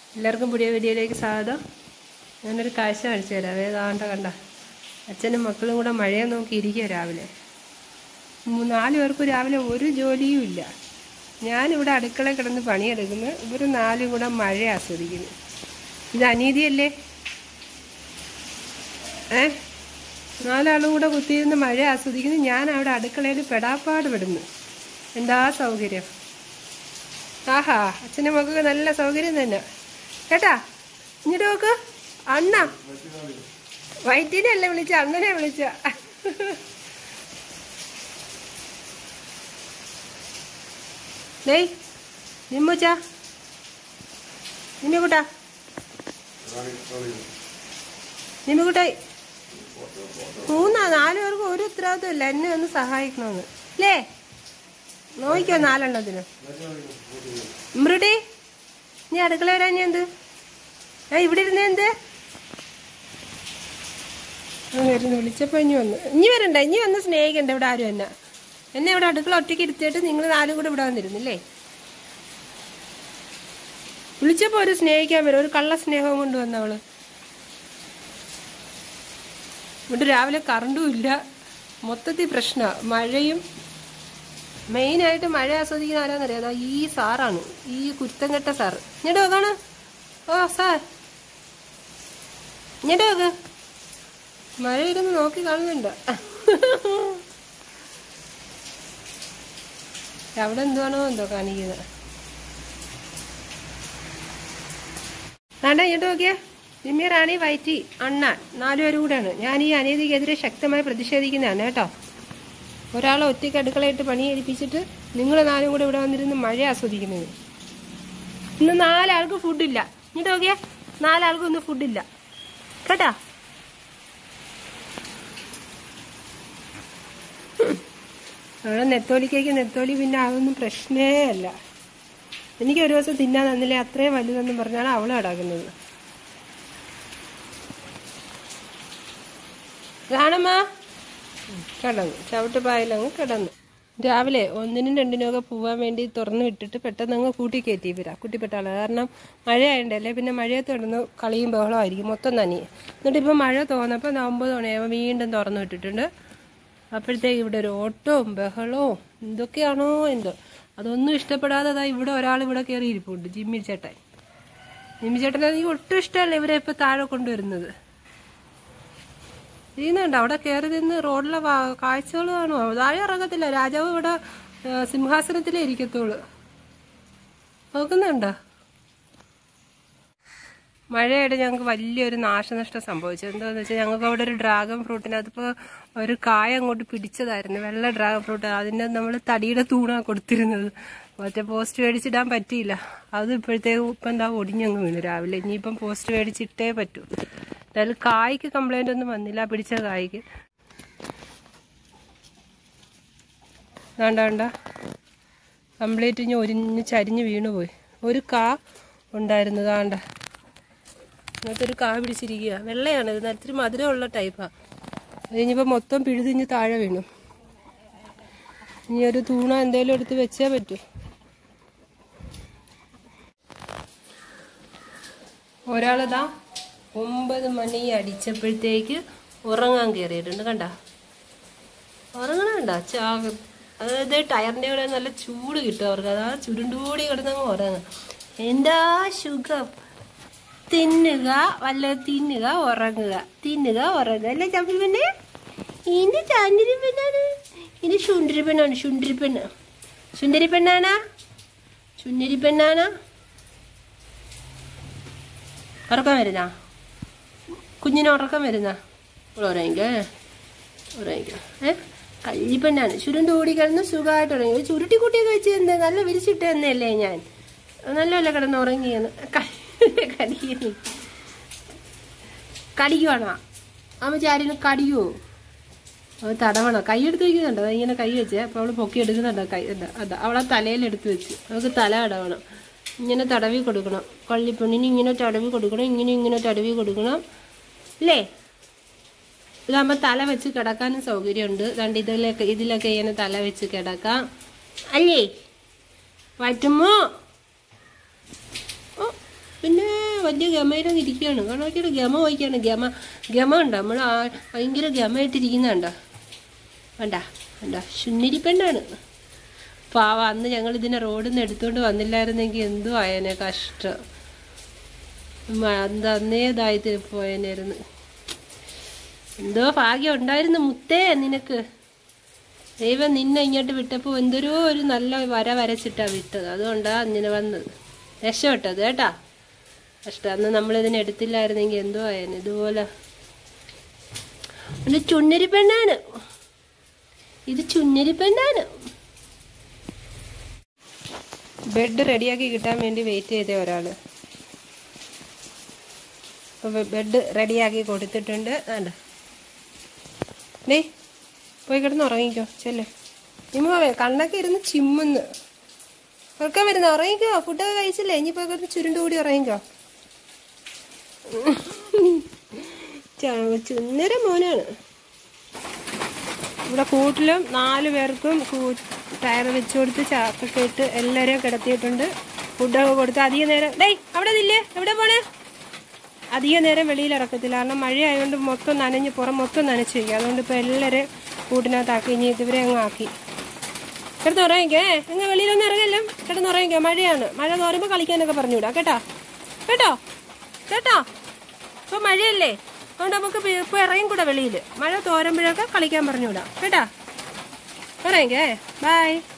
എല്ലാവർക്കും പുതിയ വീഡിയോയിലേക്ക് സ്വാഗതം. ഞാനൊരു കാഴ്ച കാണിച്ചു തരാം. കണ്ട അച്ഛനും മക്കളും കൂടെ മഴയെ നോക്കി ഇരിക്കുക. രാവിലെ 4 പേർക്കും രാവിലെ ഒരു ജോലിയും ഇല്ല. ഞാനിവിടെ അടുക്കളയിൽ കിടന്ന് പണിയെടുക്കുന്നു, ഇവർ 4 കൂടെ മഴ ആസ്വദിക്കുന്നു. ഇത് അനീതിയല്ലേ? 4 ആളും കൂടെ കുത്തിയിരുന്ന് മഴ ആസ്വദിക്കുന്നു, ഞാൻ അവിടെ അടുക്കളയിൽ പെടാപ്പാട് പെടുന്നു. എന്താ സൗകര്യം! ആഹാ, അച്ഛനും മക്കൾക്ക് നല്ല സൗകര്യം തന്നെ കേട്ടാ. ഇങ്ങോട്ട് നോക്ക്, അണ്ണ വൈറ്റിനെയല്ലേ വിളിച്ച, അണ്ണനെ വിളിച്ച. ഡേയ് നിമ്മുച്ച, നിമ്മിക്കുട്ടാ, നിമ്മിക്കുട്ടായി 4 പേർക്ക് ഒരു ഉത്തരവാദിത്വം ഇല്ല. എന്നെ ഒന്ന് സഹായിക്കണമെന്ന് അല്ലേ? നോക്കിക്കോ 4 എണ്ണത്തിന്. മൃടി, നീ അടുക്കള വരാൻ ഞാൻ എന്ത് ഇവിടെ ഇരുന്ന എന്ത് വരുന്നു? വിളിച്ചപ്പോ ഇനി വരണ്ട, ഇനി വന്ന് സ്നേഹിക്കണ്ട. ഇവിടെ ആരും എന്നെ ഇവിടെ അടുക്കള ഒറ്റയ്ക്ക് ഇരുത്തിയിട്ട് നിങ്ങൾ 4 കൂടെ ഇവിടെ വന്നിരുന്നില്ലേ? വിളിച്ചപ്പോ ഒരു സ്നേഹിക്കാൻ വരും, ഒരു കള്ള സ്നേഹവും കൊണ്ട് വന്നവള്. ഇവിടെ രാവിലെ കറണ്ടും ഇല്ല, മൊത്തത്തിൽ പ്രശ്നമാണ്. മഴയും മെയിനായിട്ട് മഴ ആസ്വദിക്കുന്ന ആരാന്നറിയാം? ഈ സാറാണ്, ഈ കുരുത്തം കെട്ട സാറ്. ഇങ്ങോട്ട് നോക്കാണ്. ഓ സാർ, ഇങ്ങോട്ട് നോക്ക്. മഴ ഇരുന്ന് നോക്കി കാണുന്നുണ്ടോ? അവിടെ എന്തുവാണോ എന്തോ കാണിക്കുന്നത്. വേണ്ട, ഇങ്ങോട്ട് നോക്കിയേ. നിമ്മി, റാണി, വൈറ്റി, അണ്ണാൻ 4 പേരും കൂടെയാണ്. ഞാൻ ഈ അനീതിക്കെതിരെ ശക്തമായി പ്രതിഷേധിക്കുന്നതാണ് കേട്ടോ. ഒരാളെ ഒറ്റയ്ക്ക് അടുക്കളയിട്ട് പണി ഏൽപ്പിച്ചിട്ട് നിങ്ങൾ 4 കൂടെ ഇവിടെ വന്നിരുന്ന് മഴ ആസ്വദിക്കുന്നത്. ഇന്ന് 4 ആൾക്ക് ഫുഡില്ല. ഇങ്ങോട്ട് നോക്കിയാ, 4 ആൾക്കും ഇന്ന് ഫുഡില്ല കേട്ടാ. അവിടെ നെത്തോലി പിന്നെ അതൊന്നും പ്രശ്നേ അല്ല. എനിക്ക് ഒരു ദിവസം തിന്നാൻ തന്നില്ലേ, അത്രയും വലുതെന്നും പറഞ്ഞാണ് അവള് കിടക്കുന്നത്. കാണമ്മ കിടന്നു, ചവിട്ടുപായലങ്ങ് കിടന്നു. രാവിലെ 1-നും 2-നും ഒക്കെ പോവാൻ വേണ്ടി തുറന്നു വിട്ടിട്ട് പെട്ടെന്ന് അങ്ങ് കൂട്ടി കയറ്റി കുട്ടിപ്പെട്ടാള്. കാരണം മഴയായിട്ടല്ലേ, പിന്നെ മഴയത്ത് കിടന്ന് കളിയും ബഹളമായിരിക്കും, മൊത്തം നനയെ. എന്നിട്ട് ഇപ്പം മഴ തോന്നപ്പോൾ 9 മണിയാകുമ്പോൾ വീണ്ടും തുറന്നു വിട്ടിട്ടുണ്ട്. അപ്പോഴത്തേക്ക് ഇവിടെ ഒരു ഓട്ടവും ബഹളവും എന്തൊക്കെയാണോ എന്തോ. അതൊന്നും ഇഷ്ടപ്പെടാതെ ഇവിടെ ഒരാൾ ഇവിടെ കയറി ഇരിപ്പുണ്ട്, ജിമ്മി ചേട്ടൻ. ജിമ്മി ചേട്ടൻ എനിക്ക് ഒട്ടും ഇഷ്ടമല്ല ഇവരെ ഇപ്പം താഴെ കൊണ്ടുവരുന്നത്. ചെയ്യുന്നുണ്ട് അവിടെ കയറി നിന്ന് റോഡിലെ കാഴ്ചകൾ കാണുമോ? താഴെ ഇറങ്ങത്തില്ല. രാജാവ് ഇവിടെ സിംഹാസനത്തിലേ ഇരിക്കത്തുള്ളൂ. നോക്കുന്നുണ്ടോ? മഴയായിട്ട് ഞങ്ങൾക്ക് വലിയൊരു നാശനഷ്ടം സംഭവിച്ചു. എന്താണെന്ന് വെച്ചാൽ ഞങ്ങൾക്ക് അവിടെ ഒരു ഡ്രാഗൺ ഫ്രൂട്ടിന്, അതിപ്പോൾ ഒരു കായ അങ്ങോട്ട് പിടിച്ചതായിരുന്നു, വെള്ള ഡ്രാഗൺ ഫ്രൂട്ട്. അതിൻ്റെ നമ്മൾ തടിയുടെ തൂണാണ് കൊടുത്തിരുന്നത്. മറ്റേ പോസ്റ്റ് മേടിച്ചിടാൻ പറ്റിയില്ല. അത് ഇപ്പോഴത്തേക്ക് ഇപ്പം എന്താ ഒടിഞ്ഞങ്ങ് വീണു രാവിലെ. ഇനിയിപ്പം പോസ്റ്റ് മേടിച്ചിട്ടേ പറ്റൂ. എന്തായാലും കായ്ക്ക് കംപ്ലൈൻ്റ് ഒന്നും വന്നില്ല, പിടിച്ച കായ്ക്ക്. വേണ്ട കംപ്ലീറ്റ് ഇനി ഒരിഞ്ഞ് ചരിഞ്ഞ് വീണു പോയി. ഒരു കാ ഉണ്ടായിരുന്നു, കാണ്ട അങ്ങനത്തെ ഒരു കാ പിടിച്ചിരിക്കുക. വെള്ളയാണ്, ഇത് ഇത്തിരി മധുരമുള്ള ടൈപ്പാണ്. അതിനിപ്പോൾ മൊത്തം പിഴുതിഞ്ഞ് താഴെ വീണു. ഇനി ഒരു തൂണ എന്തെങ്കിലും എടുത്ത് വെച്ചേ പറ്റൂ. ഒരാളിതാ 9 മണി അടിച്ചപ്പോഴത്തേക്ക് ഉറങ്ങാൻ കയറിയിട്ടുണ്ട്. കണ്ട ഉറങ്ങണണ്ട ചാക. അതായത് ടയറിൻ്റെ കൂടെ നല്ല ചൂട് കിട്ടും അവർക്ക്. അതാ ചുരുണ്ടുകൂടി കിടന്നങ്ങ് ഉറങ്ങുക. എന്താ സുഖം! തിന്നുക, വല്ല തിന്നുക, ഉറങ്ങുക, തിന്നുക, ഉറങ്ങുക. അല്ലേ ചപ്പി പെണ്ണ്? ഇനി ചാന്തിരി പെണ്ണാണ്, ഇത് ശുണ്ടരി പെണ്ണാണ്. സുന്ദരി പെണ്ണാണാ, ചുന്നരി പെണ്ണാണാ. ഉറക്കം വരുന്ന കുഞ്ഞിന് ഉറക്കം വരുന്ന ഉറങ്ങിക്കോ. കല്ലിപ്പെണ്ണാണ്. ചുരുണ്ട് ഓടി കിടന്ന് സുഖമായിട്ട് ഉറങ്ങി. ചുരുട്ടിക്കുട്ടിയൊക്കെ വെച്ച് എന്താ നല്ല വിരിച്ചിട്ട് തന്നെയല്ലേ ഞാൻ. നല്ലപോലെ കിടന്ന് ഉറങ്ങിയെന്ന്. കടിക്കുവാണോ അമ്മച്ചി? ആരെങ്കിലും കടിക്കുവോ? അവൾ തടവണോ? കൈ എടുത്ത് വയ്ക്കുന്നുണ്ടോ? ഇങ്ങനെ കൈ വെച്ചേ. അപ്പോൾ അവൾ പൊക്കി എടുക്കുന്നുണ്ടോ? കൈ അതാ അവളെ തലയിലെടുത്ത് വെച്ച്. അവൾക്ക് തല തടവണം. ഇങ്ങനെ തടവി കൊടുക്കണം. കള്ളിപ്പെണ്ണിന് ഇങ്ങനെ തടവി കൊടുക്കണം, ഇങ്ങനെ തടവി കൊടുക്കണം അല്ലേ? ഇതാകുമ്പോൾ തല വെച്ച് കിടക്കാനും സൗകര്യമുണ്ട്. രണ്ട് ഇതിലൊക്കെ ഇങ്ങനെ തല വെച്ച് കിടക്കാം അല്ലേ? പറ്റുമോ? പിന്നെ വലിയ ഗമയിലും ഇരിക്കുകയാണ്. കണക്കിയുടെ ഗമ വായിക്കാണ്. ഗമ ഉണ്ടോ? നമ്മൾ ഭയങ്കര ഗമയായിട്ടിരിക്കുന്നുണ്ടോ? വേണ്ട ശുന്നിരി പെണ്ണാണ്. പാവ അന്ന് ഞങ്ങൾ ഇതിനെ റോഡിൽ നിന്ന് എടുത്തുകൊണ്ട് വന്നില്ലായിരുന്നെങ്കിൽ എന്തോ ആയേനെ. കഷ്ടം. അന്നേതായിട്ട് പോയനായിരുന്നു. എന്തോ ഭാഗ്യം ഉണ്ടായിരുന്നു മുത്തേ നിനക്ക്. ദൈവം നിന്നെ ഇങ്ങോട്ട് വിട്ടപ്പോൾ എന്തൊരു ഒരു നല്ല വരച്ചിട്ടാ വിട്ടത്. അതുകൊണ്ടാ ഇങ്ങനെ വന്നത്. രക്ഷപ്പെട്ടത് കേട്ടാ. കഷ്ടം. അന്ന് നമ്മളിതിനെ എടുത്തില്ലായിരുന്നെങ്കിൽ എന്തോ ആയേനെ. ഇതുപോലെ ഒരു ചുന്നരി പെണ്ണാണ് ഇത്. ചുന്നരി പെണ്ണാണ്. ബെഡ് റെഡിയാക്കി കിട്ടാൻ വേണ്ടി വെയിറ്റ് ചെയ്ത ഒരാള്. ബെഡ് റെഡിയാക്കി കൊടുത്തിട്ടുണ്ട്. വേണ്ട ഡേ പോയി കിടന്ന് ഉറങ്ങിക്കോ. ചെല്ലേ നിമ്മ കണ്ണൊക്കെ ഇരുന്ന് ചിമ്മുന്ന് ഉറക്കാൻ വരുന്ന. ഉറങ്ങിക്കോ. ഫുഡൊക്കെ കഴിച്ചില്ലേ? ഇനി പോയി കിടന്ന് ചുരുണ്ടുകൂടി ഉറങ്ങിക്കോ. ചുന്നര മോനാണ്. ഇവിടെ കൂട്ടിലും 4 പേർക്കും ടയർ വെച്ച് കൊടുത്ത് ചാക്കൊക്കെ ഇട്ട് എല്ലാവരെയും കിടത്തിയിട്ടുണ്ട്. ഫുഡൊക്കെ കൊടുത്ത് അധികം നേരം അവിടെ നില്ലേ. എവിടെ പോണേ? അധികം നേരം വെളിയിൽ ഇറക്കത്തില്ല. കാരണം മഴയായതുകൊണ്ട് മൊത്തം നനഞ്ഞ് പുറം മൊത്തം നനച്ചിരിക്കുക. അതുകൊണ്ട് ഇപ്പോൾ എല്ലാവരെയും കൂട്ടിനകത്താക്കി. ഇനി ഇതുവരെ അങ്ങ് ആക്കി. കിടന്നുറങ്ങിക്കോ. അങ്ങ് വെളിയിലൊന്നും ഇറങ്ങല്ലോ. കിടന്നുറങ്ങിക്കോ. മഴയാണ്. മഴ തോരുമ്പോൾ കളിക്കാനൊക്കെ പറഞ്ഞുവിടാം. കേട്ടോ ഇപ്പൊ മഴയല്ലേ. അതുകൊണ്ട് നമുക്ക് ഇപ്പൊ ഇറങ്ങും കൂടെ വെളിയിൽ. മഴ തോരുമ്പോഴൊക്കെ കളിക്കാൻ പറഞ്ഞുവിടാം. കേട്ടോ. ഇറങ്ങിക്കേ. ബൈ.